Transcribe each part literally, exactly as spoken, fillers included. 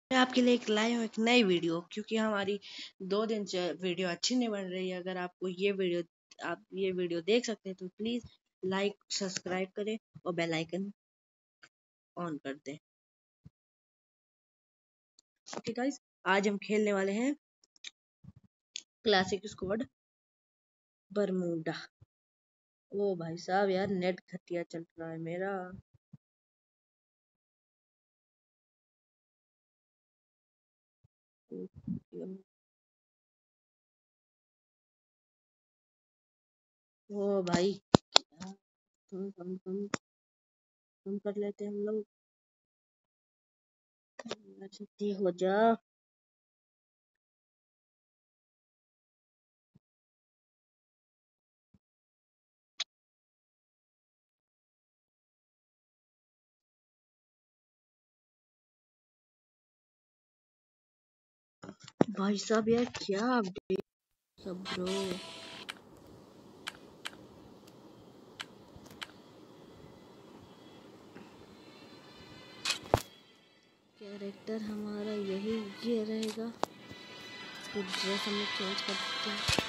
मैं आपके लिए एक लाया हूँ एक नई वीडियो, क्योंकि हमारी दो दिन से वीडियो अच्छी नहीं बन रही है। अगर आपको ये वीडियो आप ये वीडियो देख सकते हैं तो प्लीज लाइक सब्सक्राइब करें और बेल आइकन ऑन कर दें। ओके गाइस, आज हम खेलने वाले हैं क्लासिक स्क्वाड बरमूडा। ओ भाई साहब यार, नेट घटिया चल रहा है मेरा। ओ भाई, तुम तुम तुम तुम कर लेते हैं हम लोग। छुट्टी हो जा। भाई साहब यार, क्या अपडेट सब ब्रो। कैरेक्टर हमारा यही ये रहेगा। इसकी ड्रेस हम लोग चेंज कर सकते हैं।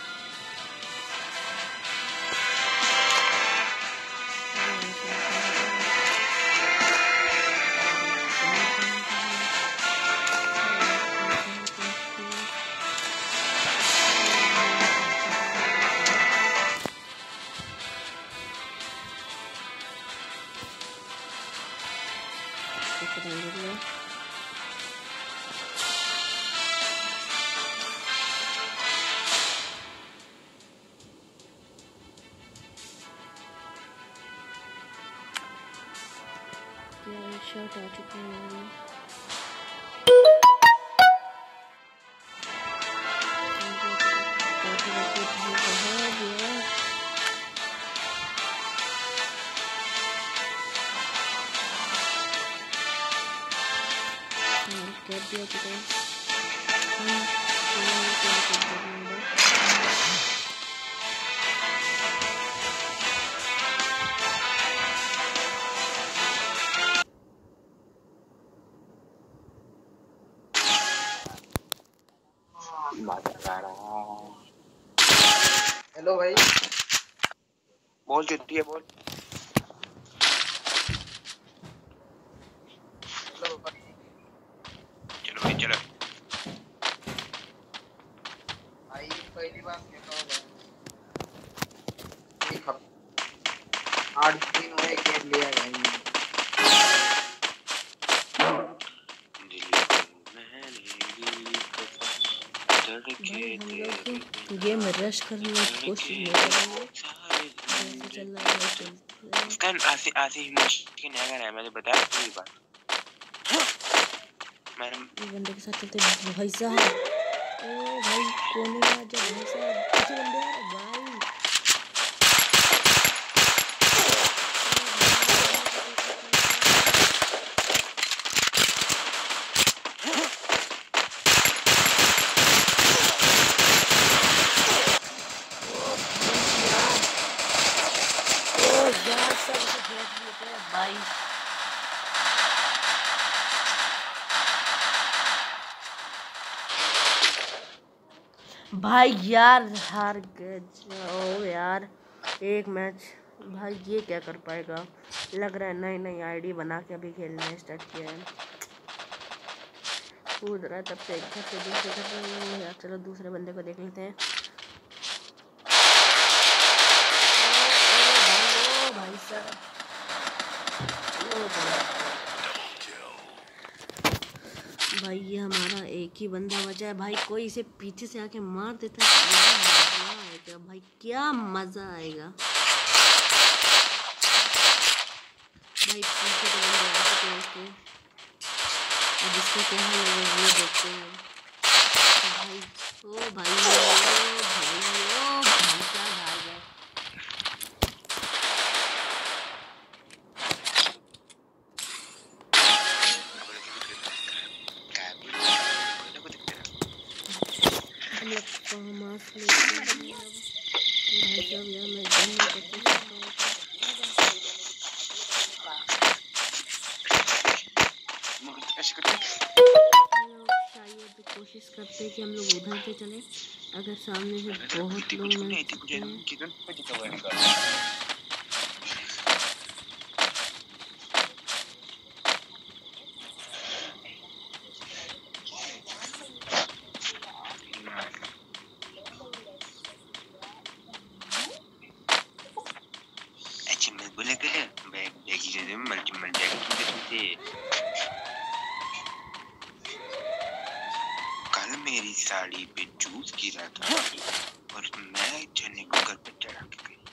शर्ट आ चुका है। कर दिया चुका है। हेलो भाई, बोल चुट्टी है बोल। चलो भाई चलो भाई, पहली बार देखा होगा, एक हफ्ता आठ दिन हुए गेम लिया भाई। भाई हम लोग गेम में रश करने की कोशिश नहीं करेंगे। जैसे चल रहा है वैसे चलते इसका आसी आसी मुश्किल नहीं है, मैंने बताया पूरी बात। ये बंदे के साथ चलते हैं भाई साहब। ओ भाई कोने में आ जा भाई साहब, पीछे बंदे आ रहे भाई। भाई भाई यार हार गए जाओ यार एक मैच। भाई ये क्या कर पाएगा, लग रहा है नई नई आईडी बना के अभी खेलना स्टार्ट किया है। कूद रहा है तब से एक घर से दूसरे घर में यार। चलो दूसरे बंदे को देख लेते हैं। ओ भाई साहब, भाई ये हमारा एक ही बंदा बचा है। भाई कोई इसे पीछे से आके मार देता है, क्या मजा आएगा भाई, क्या मजा आएगा भाई। पीछे तो बंदे आ चुके हैं इसके, अब इसको क्या है ये देखते हैं भाई। ओ भाई ओ भाई ओ भाई क्या डाल रहा है। हम लोग मास्क लेते हैं भाई साहब यार, मैं गन नहीं करता। कोशिश करते हैं कि हम लोग उधर से चले। अगर सामने से बहुत लोग मिलते हैं बोले के बैग बैग के मल्टी मल्टी के कल मेरी साड़ी पे जूस गिरा था और मैं चने को घर पे चढ़ा के गई।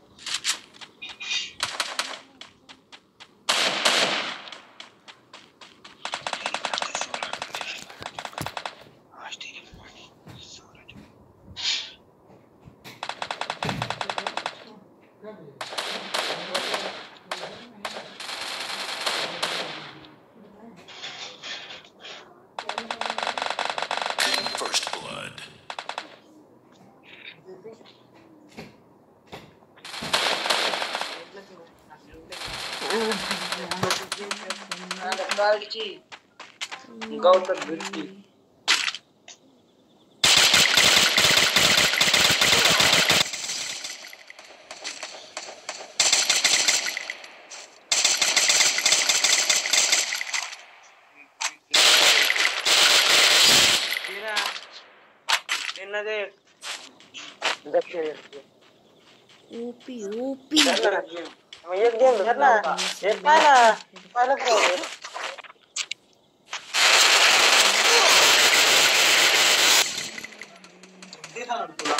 गौतम बिल्कुल तेरा तेरा दे देखिए ओपी ओपी मैं एक गेम करना एक पाला पाला करो देखा ना तुला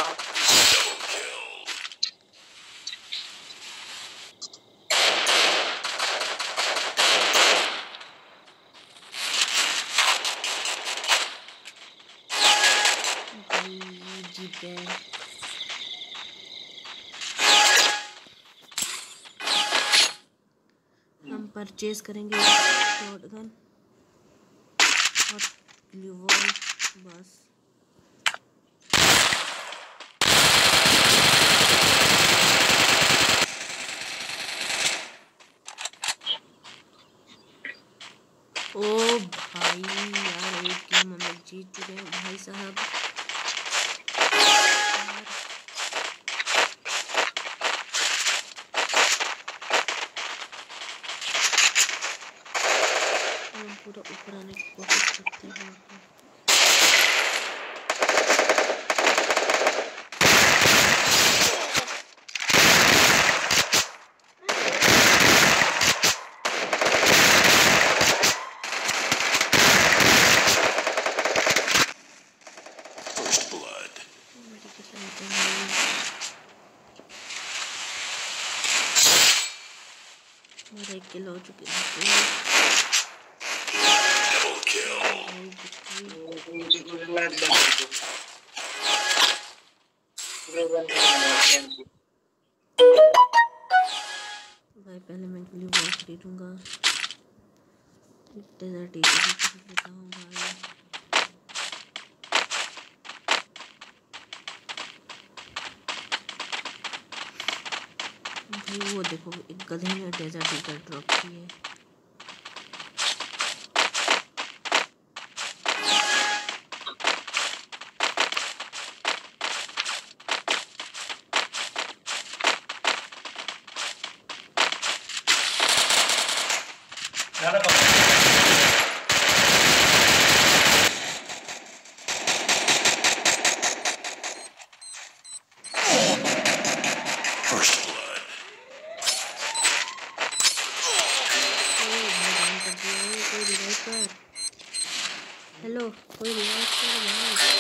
जीते हम परचेज करेंगे शॉटगन और रिवॉल्वर बस। ओ भाई यार एक गेम हम लोग जीत चुके हैं भाई साहब। हम पूरा ऊपर आने की कोशिश करते हैं। मेरा एक किल हो चुके हैं। भाई पहले मैं ग्लू बॉल खरीदूंगा, डेजर्ट ईगल भी खरीद लेता हूँ भाई। भाई वो देखो एक गधे ने डेजर्ट ईगल ड्रॉप की है। हेलो कोई रिवाइव कर भाई।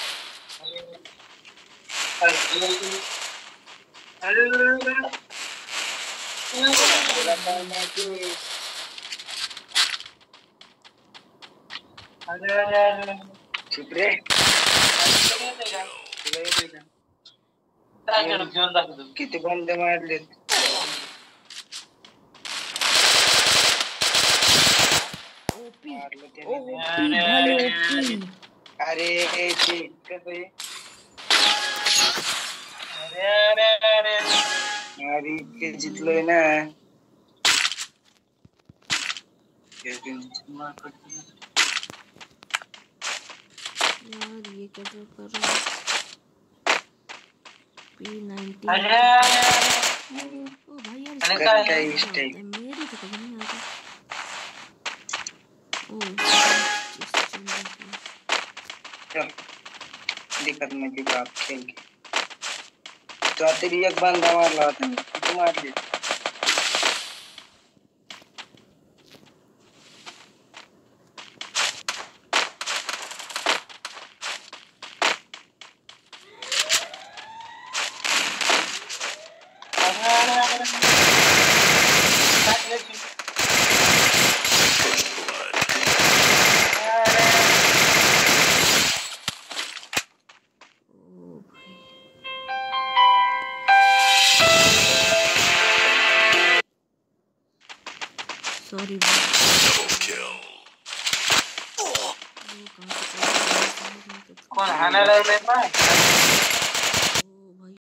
चुप रे किती बंदे मारले ओपी ओपी भाई ओपी। अरे अरे अरे अरे अरे के जितलोय ना ठीक है जो कर रहा हूँ पी नाइनटी। अरे ओ भाई यार मैंने इसका कहा क्या है होता स्टेक है, मेरे तो कभी नहीं आता। ओ इस चंदे की चल दिक्कत में भी आप खेल के तो तेरी एक बंदा मार लाता तू मार ले ओ भाई सॉरी कौन हाना लग लेता है